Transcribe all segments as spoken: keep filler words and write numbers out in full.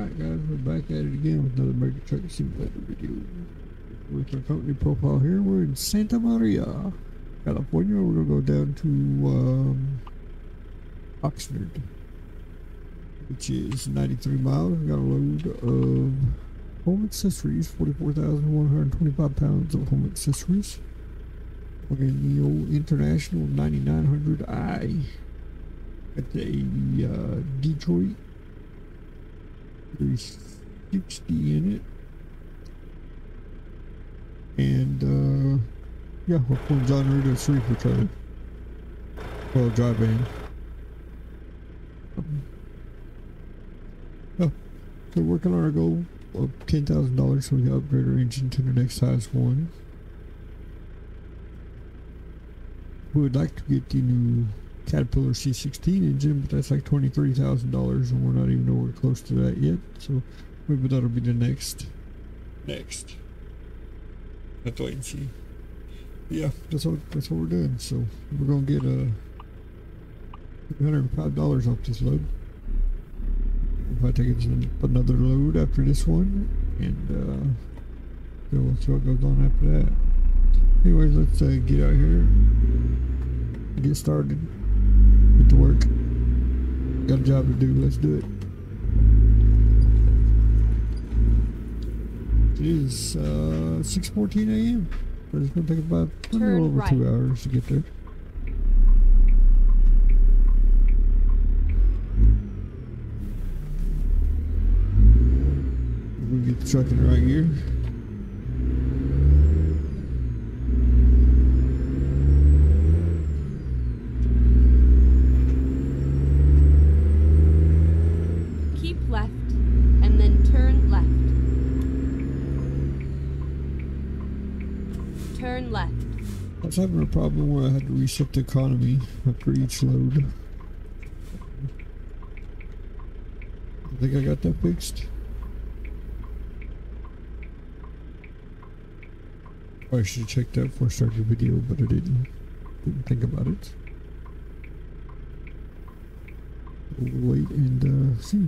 Alright guys, we're back at it again with another Mega Truck Simulator video. With our company profile here, we're in Santa Maria, California. We're gonna go down to um, Oxnard, which is ninety-three miles. We got a load of home accessories, forty-four thousand one hundred twenty-five pounds of home accessories. We're in the old International ninety-nine hundred i. Got a uh, Detroit three sixty in it, and uh, yeah, we're pulling John Ray to three for trailer. Well, dry van. Um, oh, so we're working on our goal of ten thousand dollars so we can upgrade our engine to the next highest one. We would like to get the new Caterpillar C sixteen engine, but that's like twenty-three thousand dollars, and we're not even nowhere close to that yet. So maybe that'll be the next. Next. Let's wait and see. Yeah, that's what that's what we're doing. So we're gonna get a uh, three hundred five dollars off this load. If I take it to another load after this one, and uh, so we'll see what goes on after that. Anyways, let's uh, get out here, get started. Get to work. Got a job to do. Let's do it. It is uh, six fourteen a m So it's going to take about a little over right. two hours to get there. We're going to get the truck in the right gear. Turn left. I was having a problem where I had to reset the economy after each load. I think I got that fixed. I should have checked that before I started the video, but I didn't. Didn't think about it. We'll wait and uh, see.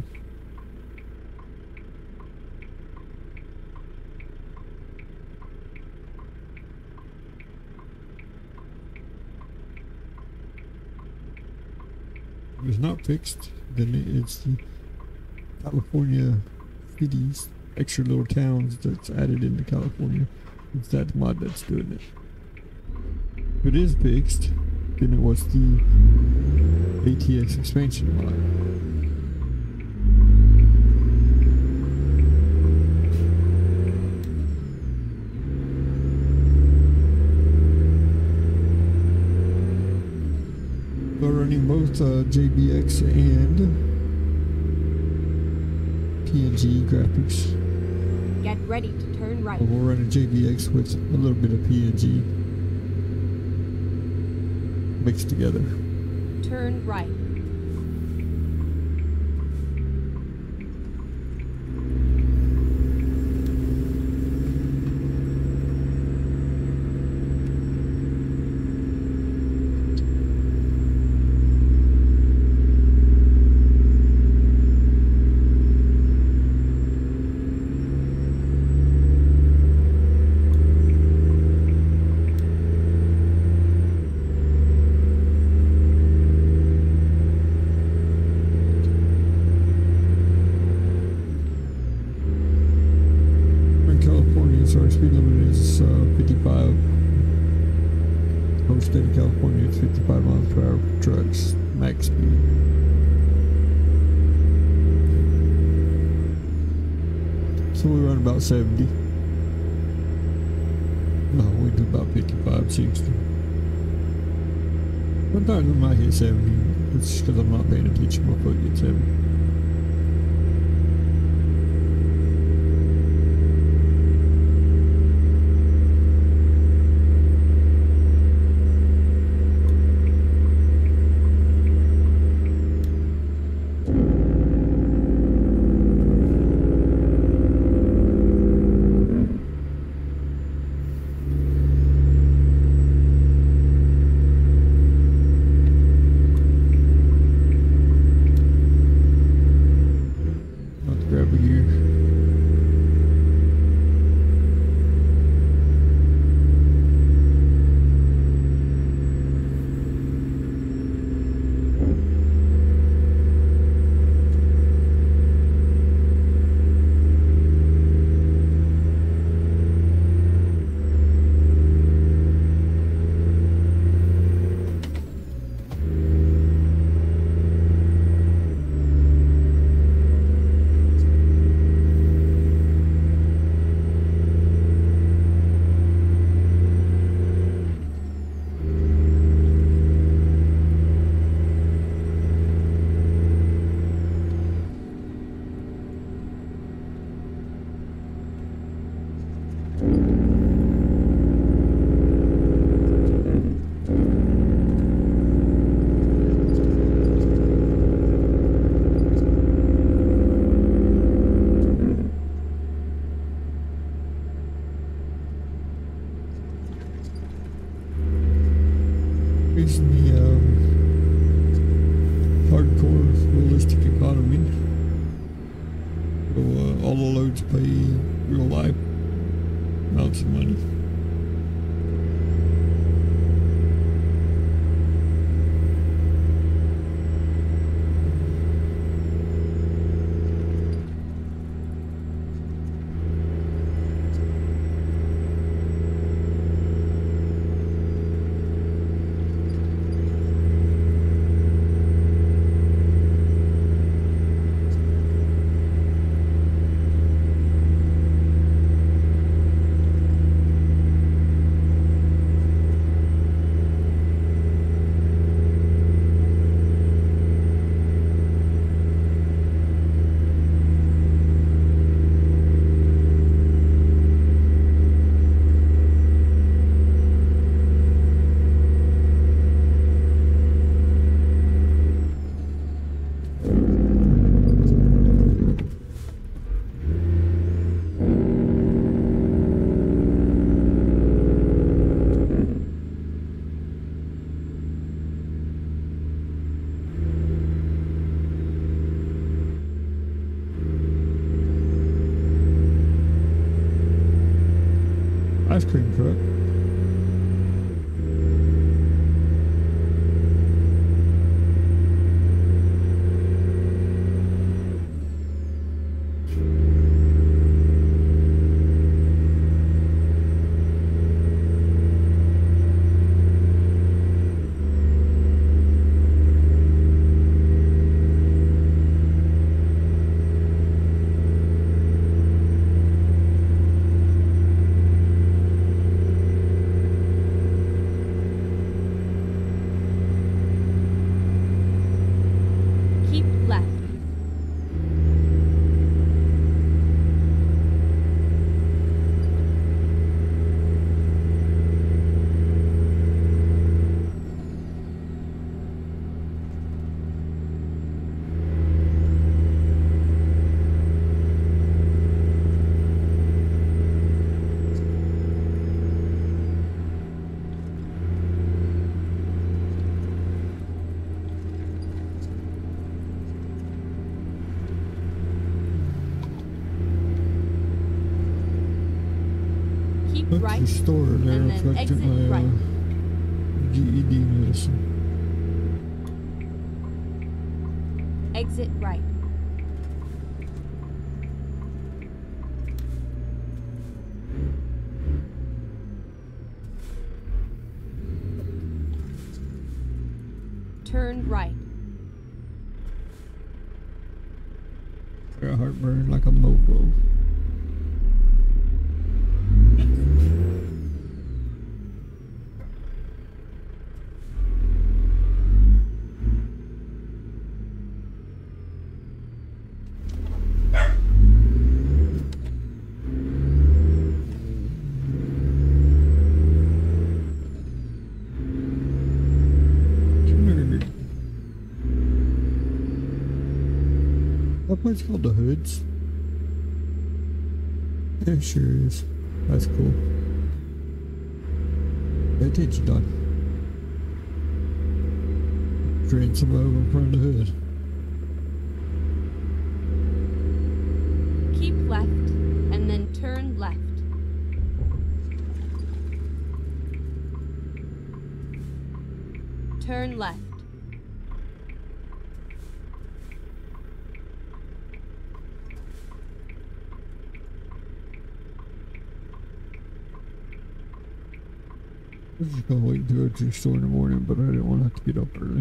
If it's not fixed, then it's the California cities, extra little towns that's added into California. It's that mod that's doing it. If it is fixed, then it was the A T X expansion mod. We're running both uh, J B X and P N G graphics. Get ready to turn right. Well, we're running J B X with a little bit of P N G mixed together. Turn right. So our speed limit is uh, fifty-five. Home state of California, it's fifty-five miles per hour for trucks, max speed. So we run about seventy. No, we do about fifty-five, sixty. Sometimes we might hit seventy. It's because I'm not paying attention. My foot gets seventy. core realistic economy. So uh, all the loads pay real life amounts of money. Ice cream truck. Keep left. Keep Look right. the store there and then reflected exit my right. uh, G E D medicine. Exit right. Turn right. I got heartburn like a mofo. That place called the Hoods. Yeah, it sure is. That's cool. Pay attention, Don. Train some over in front of the hood. Keep left and then turn left. Turn left. I was just gonna wait to go to the store in the morning, but I didn't want to have to get up early.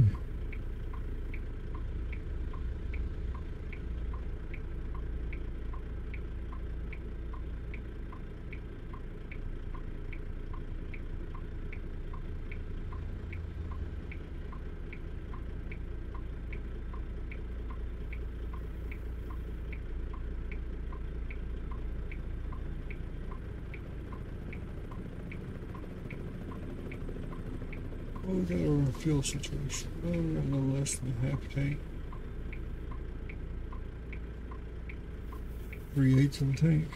Oh, we got our fuel situation. Oh, we got a little less than half a tank. Three eighths of a tank.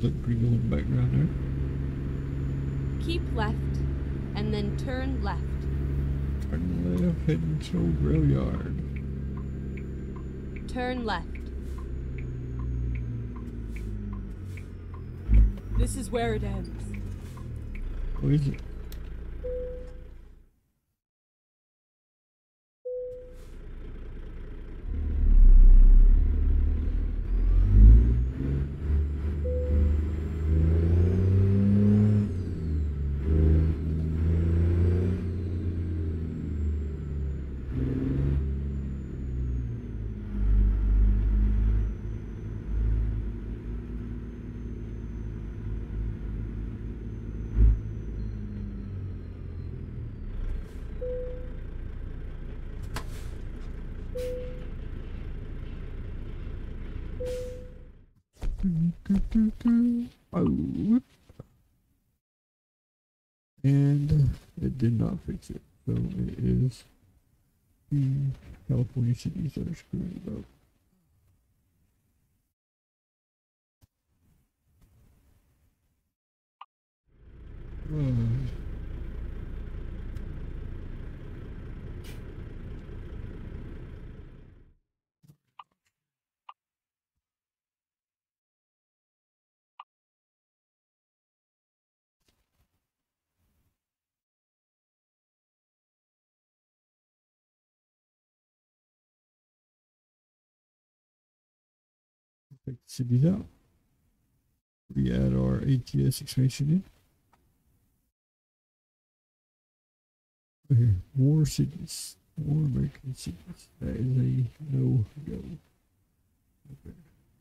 looking pretty cool in the background there. Keep left, and then turn left. Turn left, heading to Old Rail Yard. Turn left. This is where it ends. What is it? Oh, whoop. And uh, it did not fix it, so it is the California cities that are screwing it up. Uh, Take the cities out. We add our A T S expansion in. Here, war cities, war American cities. That is a no go. Okay.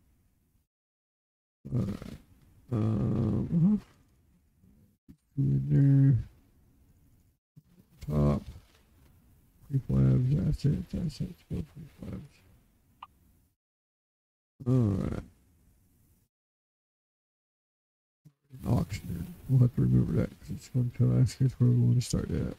Alright. Um, uh-huh. Go in there. Top. Preflabs, assets, assets, go preflabs. Alright. Auctioneer. We'll have to remember that because it's going to ask us where we want to start at.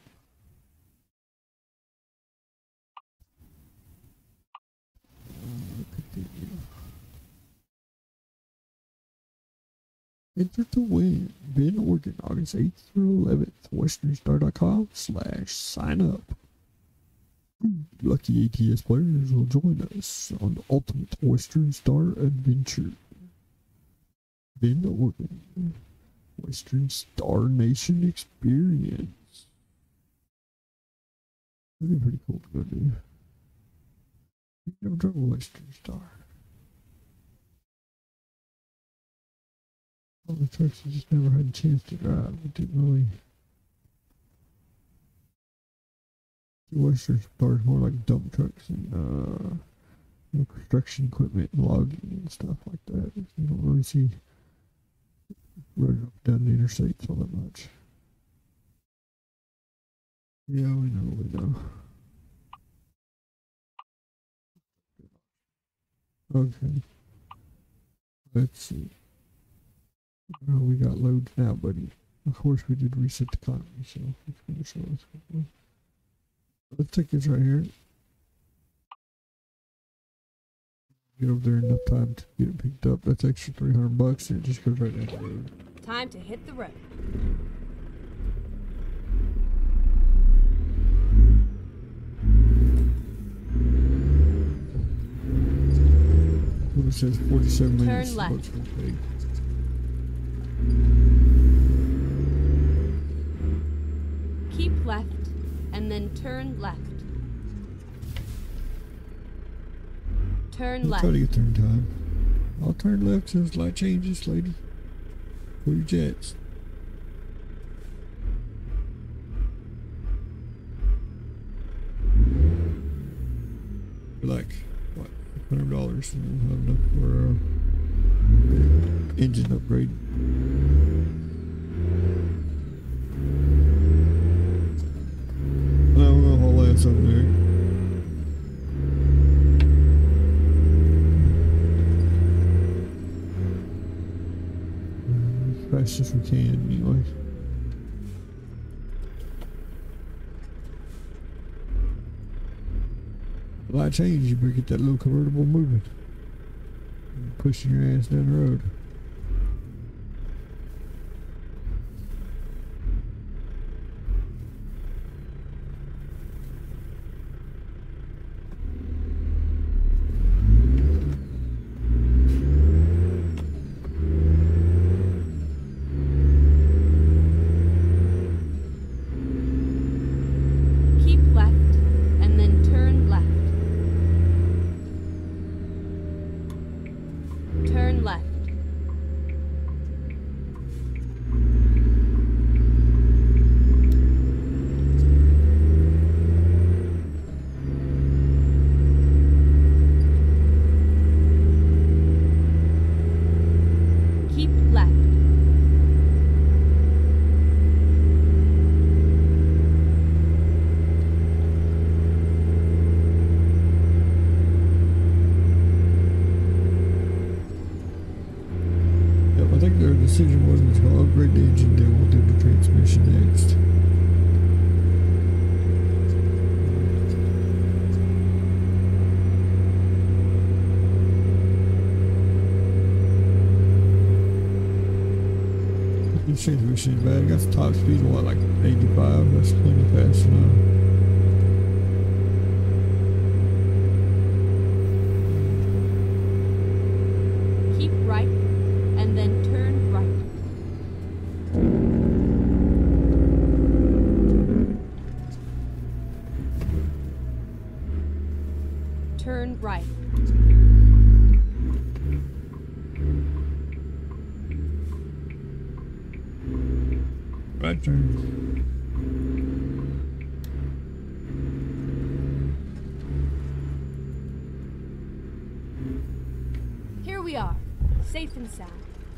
Enter to win. Bend, Oregon, August eighth through eleventh. Western Star dot com slash sign up. Lucky A T S players will join us on the ultimate Western Star adventure. Bend, Oregon. Western Star Nation experience. That'd be pretty cool to go do. You've never drove a Western Star. All the trucks I just never had a chance to drive. I didn't really. The Western Star is more like dump trucks and uh, you know, construction equipment and logging and stuff like that. You don't really see running up and down the interstates all that much. Yeah, we know, we know. Okay. Let's see. Well, we got loads now, buddy. Of course, we did reset the economy, so it's going to show us. Let's take this right here. Get over there enough time to get it picked up. That's extra three hundred bucks, and it just goes right down the road. Time to hit the road. When it says forty-seven Turn minutes, left. bucks will pay. Keep left, and then turn left. Turn I'll left. try to get there in time. I'll turn left as light changes, lady. Pull your jets. Like, what, one hundred dollars, and we'll have enough for our engine upgrade. I don't know how that's up there. As fast as we can, anyway. A lot of change, you better get that little convertible moving. Pushing your ass down the road. think their decision was to upgrade the engine, then we'll do the transmission next. This transmission is bad. It got the top speed of what, like eighty-five? That's plenty fast enough. Turn right. Right turn. Here we are, safe and sound.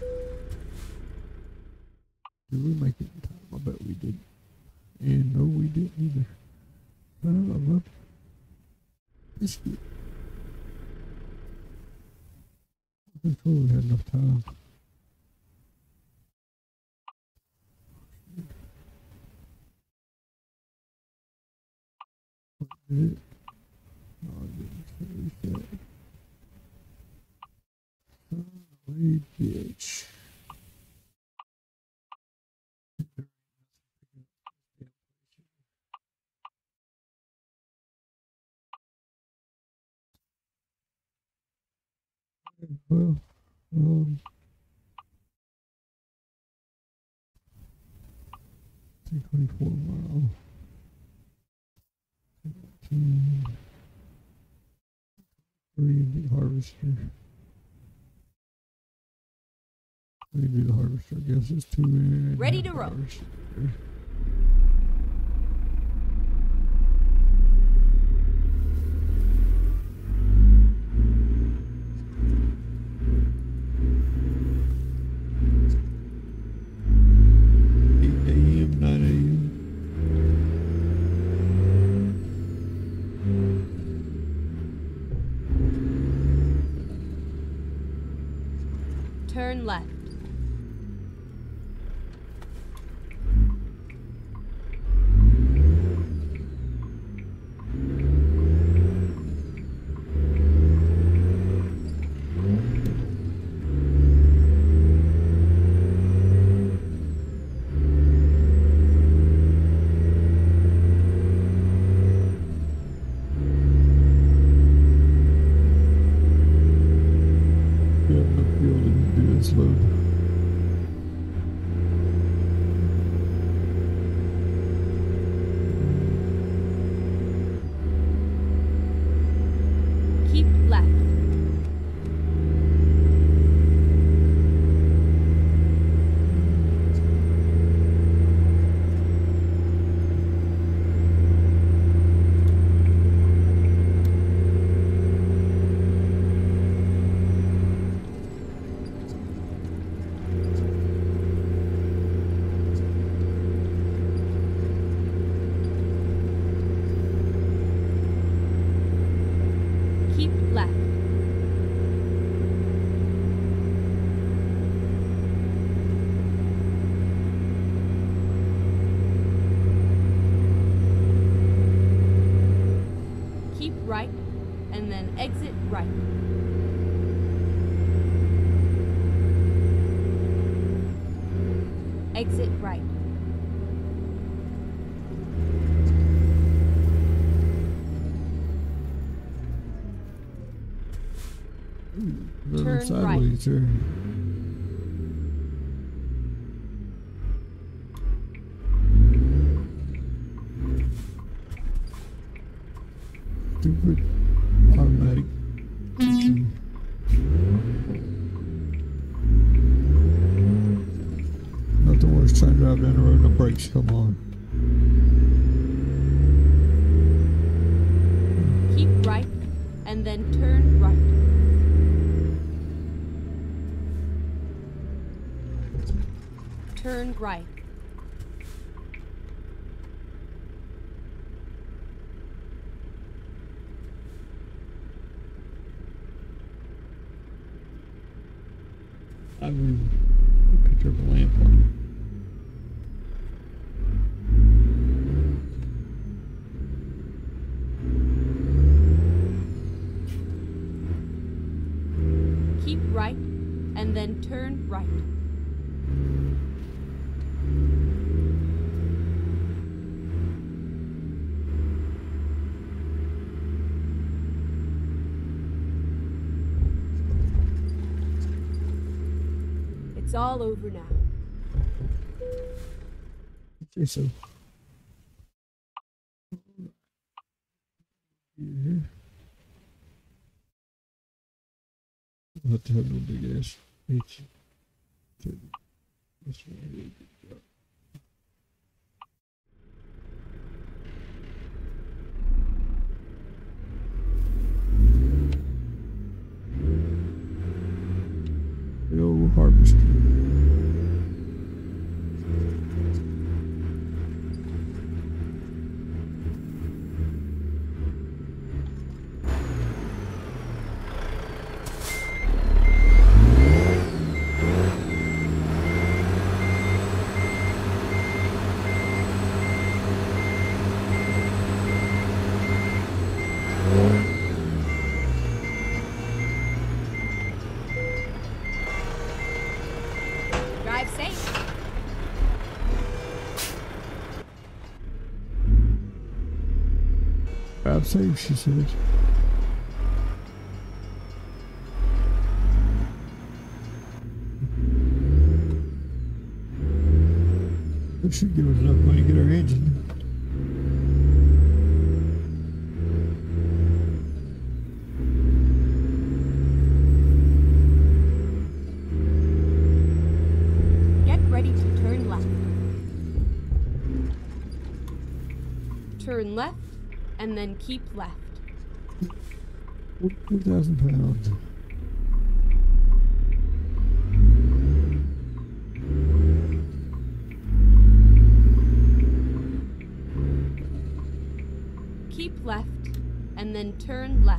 Did we make it in time? I bet we did. And no, we didn't either. Son of a biscuit. I thought we had enough time. What did it? Oh, I didn't reset. Holy bitch. Well, um, three twenty-four miles. seventeen. Three the harvester. We can do the harvester. I guess it's two in. Ready to roll. Turn left. Load. Keep left. Keep left. Keep right, and then exit right. Exit right. Ooh, Turn sideways right. Here. Stupid automatic. Nothing worse trying to drive down the road and the brakes come on. Keep right, and then turn right. Turn right. I mean, triple lamp on. Keep right, and then turn right. It's all over now. Okay, so. Here. I'll have to have no big ass H. This one. The old harvester. Drive safe. Drive safe, she said. That should give us enough money to get our engine. Get ready to turn left. Turn left, and then keep left. Two thousand pounds. Keep left, and then turn left.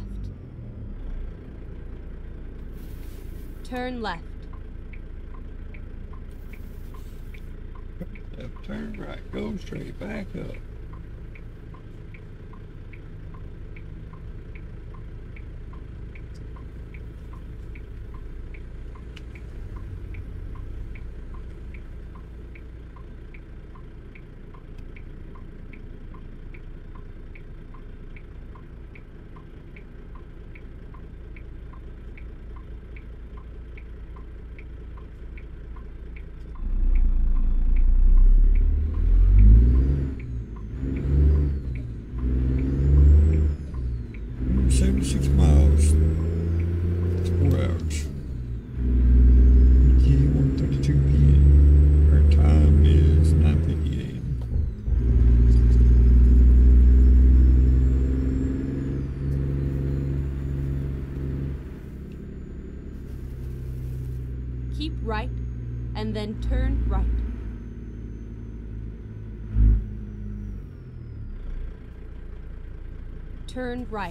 Turn left. Left, turn right, go straight, back up. seventy-six miles. It's four hours. E T A one thirty-two P M. Our time is nine fifty A M. Keep right, and then turn right. Turn right.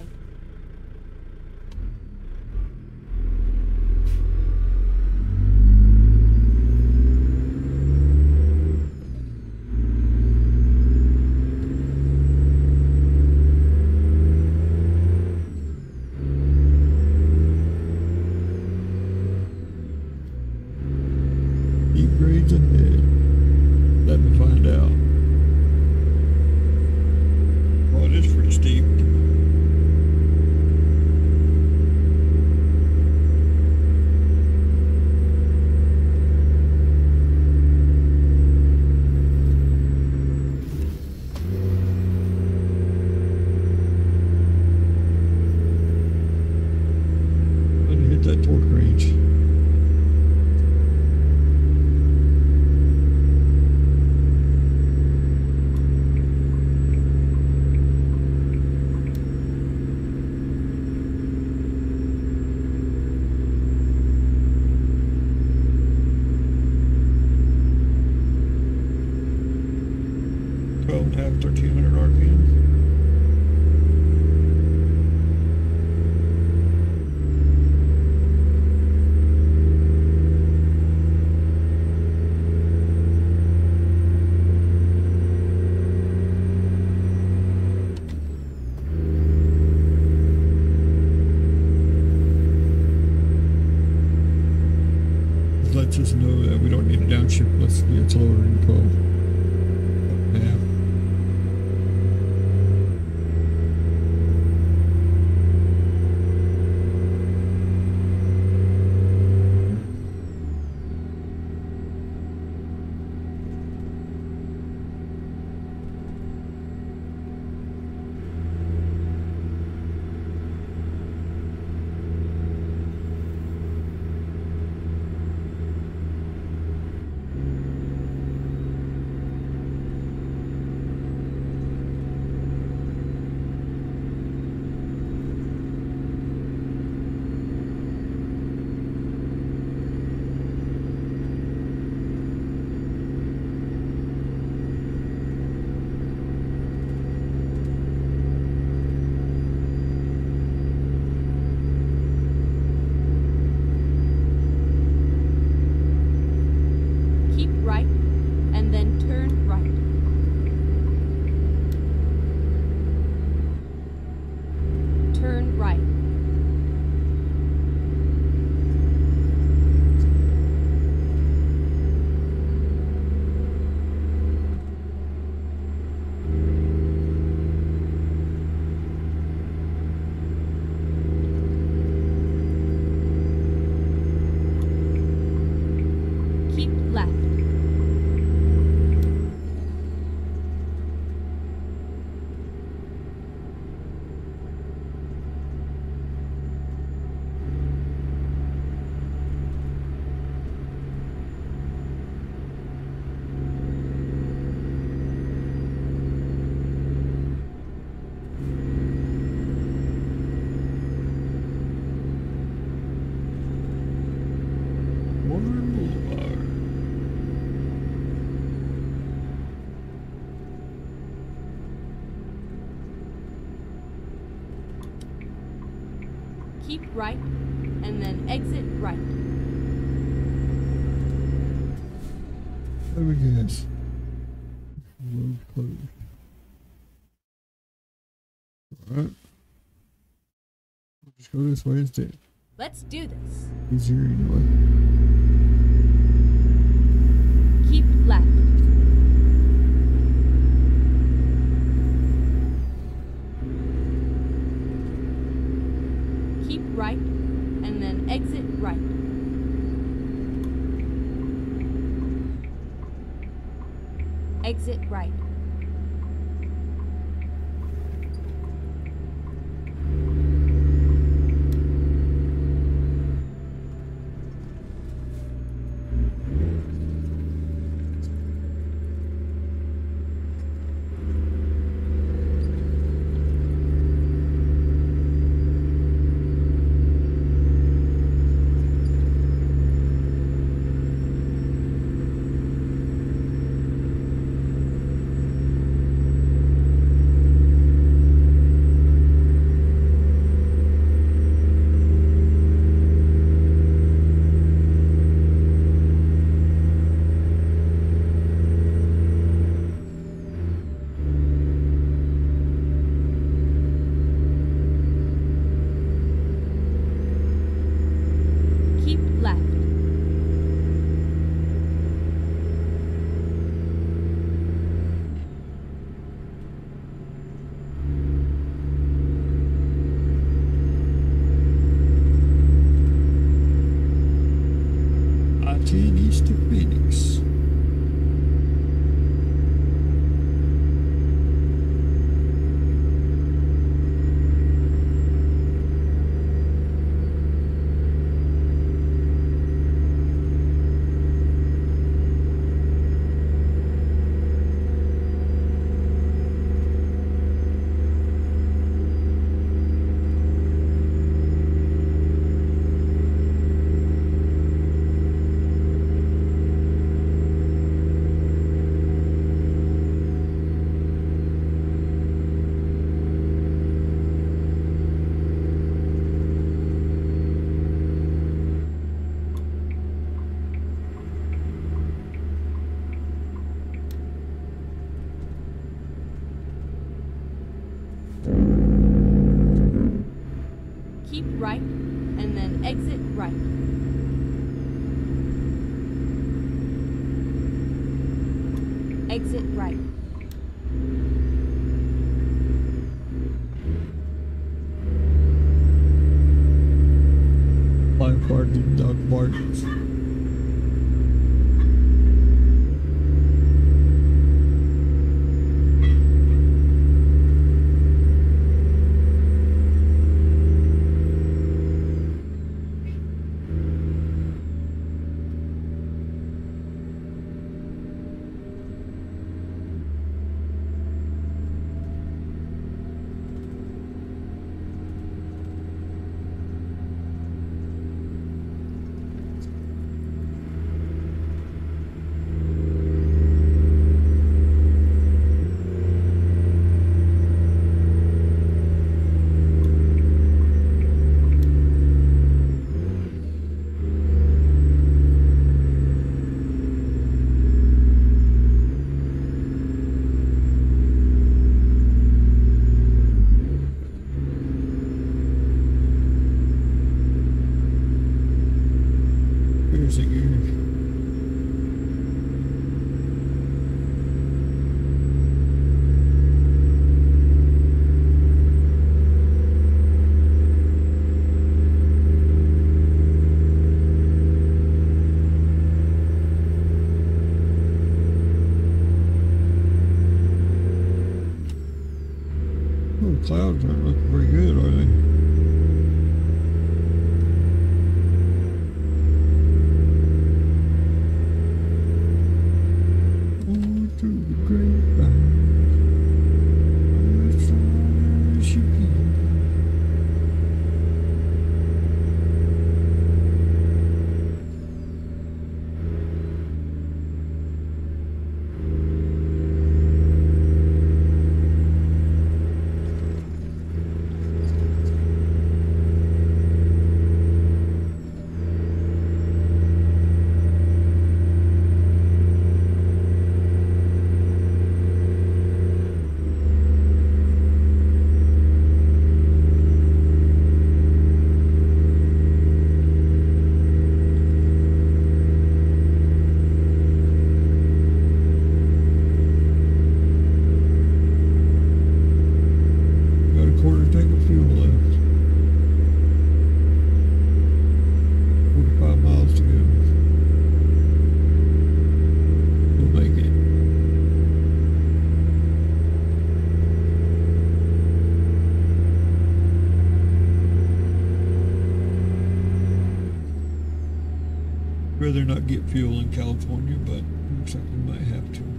Deep grades ahead. Let me find out. Well, it is pretty steep. Let me hit that torque range. twelve and a half, thirteen hundred R P M. downshift, let's yeah, it's lower than twelve. Yeah. Keep right, and then turn right. Turn right. Keep left. Modern Boulevard. Keep right, and then exit right. There we go, guys. Road closed. Alright. We'll just go this way instead. Let's do this. Easier anyway. Keep left. Keep right, and then exit right. Exit right. Keep left. I ten east to Phoenix. Keep right, and then exit right. Exit right. Life hard the dog barks. Here's a gear. Oh, the clouds aren't looking very good, are they? All through the grapevine, as far as you can. Got a quarter tank of fuel left. forty-five miles to go. We'll make it. Rather not get fuel in California, but looks like we might have to.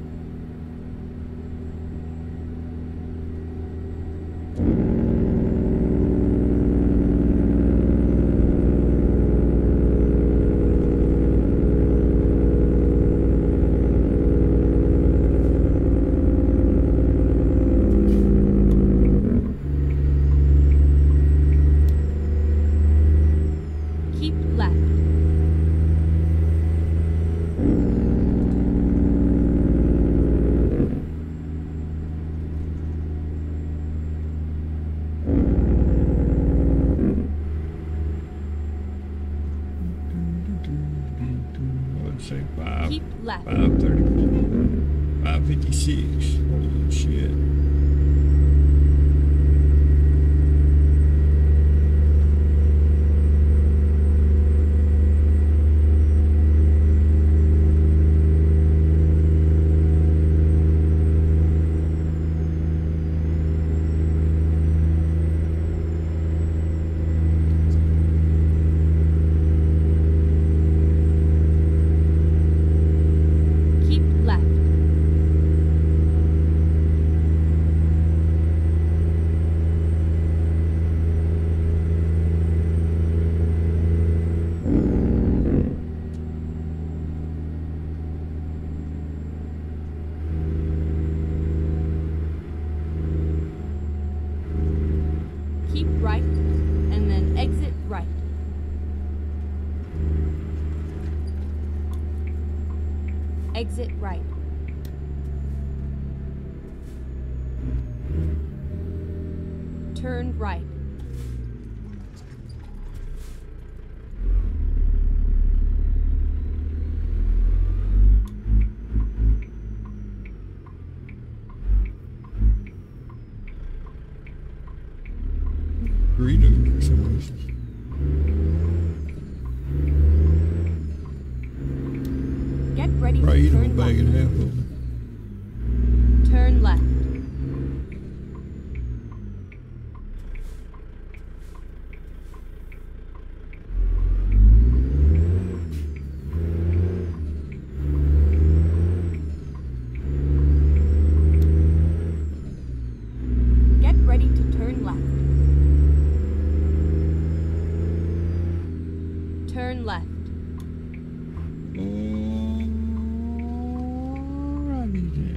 Keep left. I would say five, Keep left. five thirty-four, five fifty-six. Holy shit. Keep left. Keep right, and then exit right. Exit right. Turn right. ready Right, to you know, turn bag and a half of them. left. Turn left. Get ready to turn left. Turn left. Alrighty then.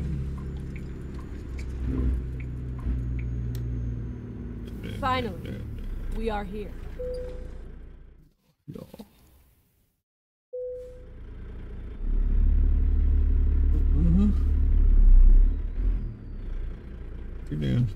Finally, we are here. Yeah. Uh-huh. Get down.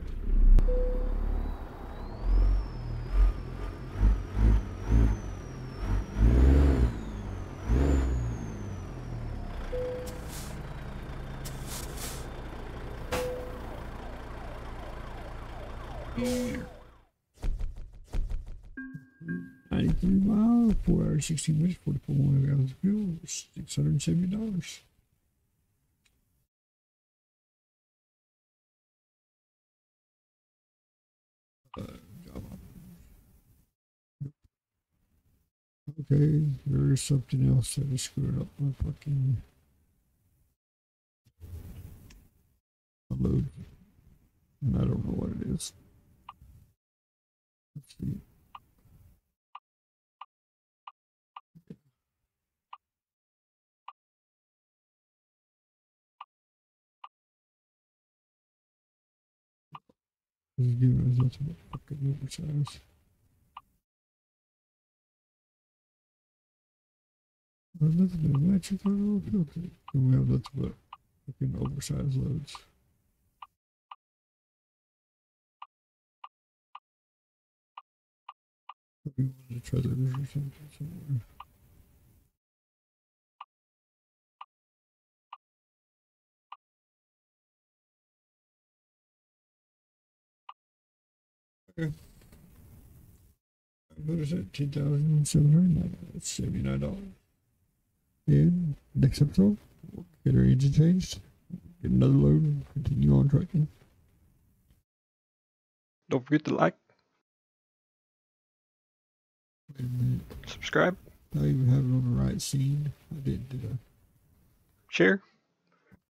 ninety-three miles, four hours, sixteen minutes, forty-four gallons of fuel, six hundred seventy dollars. Uh, okay, there is something else that is screwing up my fucking load. And I don't know what it is. Let's see. This is giving us nothing but fucking oversize. There's nothing to match with our little filter. And we have nothing but fucking oversized loads. Maybe one of the trailers or something somewhere. Okay. What is that? ten thousand seven hundred nine. That's seventy-nine dollars. And next episode, we'll get our engine changed, get another load, and continue on trucking. Don't forget to like, Wait a minute. subscribe, I even have it on the right scene. I didn't do that. share.